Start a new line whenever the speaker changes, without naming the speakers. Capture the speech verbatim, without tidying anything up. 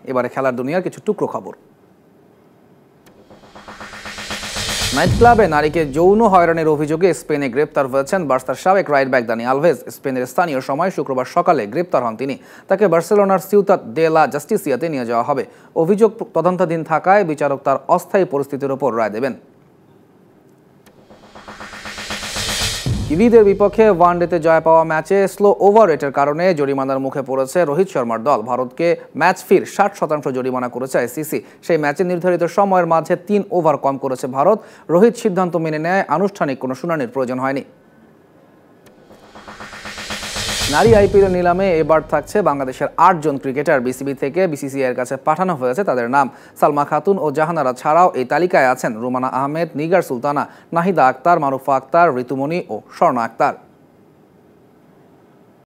এবারে খেলার দুনিয়ার কিছু টুকরো খবর। নাইট ক্লাবে নারীকে যৌন হয়রানির অভিযোগে স্পেনে গ্রেপ্তার হয়েছেন বার্সার সাবেক রাইট ব্যাক দানি আলভেজ। স্পেনের স্থানীয় সময় শুক্রবার সকালে গ্রেপ্তার হন তিনি। তাকে বার্সেলোনার সিউতাত দে লা জাস্টিসিয়াতে নিয়ে যাওয়া হবে। অভিযোগ তদন্তাধীন থাকায় বিচারক তার অস্থায়ী পরিস্থিতির ওপর রায় দেবেন। কিবিদের বিপক্ষে ওয়ানডেতে জয় পাওয়া ম্যাচে স্লো ওভার রেটের কারণে জরিমানার মুখে পড়েছে রোহিত শর্মার দল। ভারতকে ম্যাচ ফির ষাট শতাংশ জরিমানা করেছে আইসিসি। সেই ম্যাচে নির্ধারিত সময়ের মাঝে তিন ওভার কম করেছে ভারত। রোহিত সিদ্ধান্ত মেনে নেয় আনুষ্ঠানিক কোনো শুনানির প্রয়োজন হয়নি। নারী আইপিএল নিলামে এবার থাকছে বাংলাদেশের আটজন ক্রিকেটার। বিসিবি থেকে বিসিসিআই এর কাছে পাঠানো হয়েছে তাদের নাম। সালমা খাতুন ও জাহানারা ছাড়াও এই তালিকায় আছেন রুমানা আহমেদ, নিগার সুলতানা, নাহিদা আক্তার, মারুফা আক্তার, ঋতুমণি ও স্বর্ণা আক্তার।